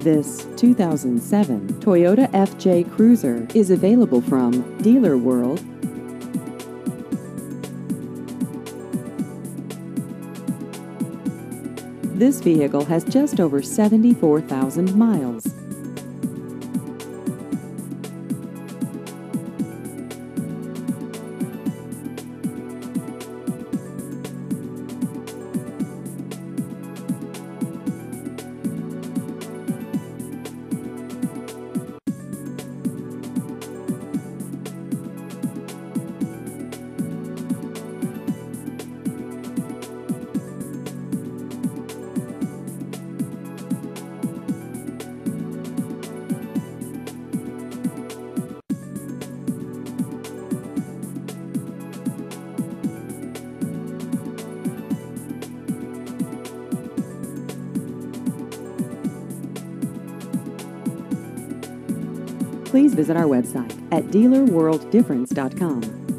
This 2007 Toyota FJ Cruiser is available from Dealer World. This vehicle has just over 74,000 miles. Please visit our website at dealerworlddifference.com.